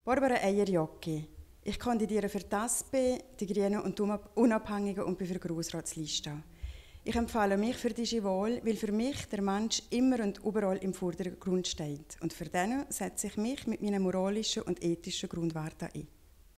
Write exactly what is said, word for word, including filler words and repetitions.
Barbara Eier-Jocki. Ich kandidiere für die S P, die Grünen und die Unabhängigen und bin für die Grossratsliste. Ich empfehle mich für DigiVoll, weil für mich der Mensch immer und überall im Vordergrund steht. Und für den setze ich mich mit meinen moralischen und ethischen Grundwerten ein.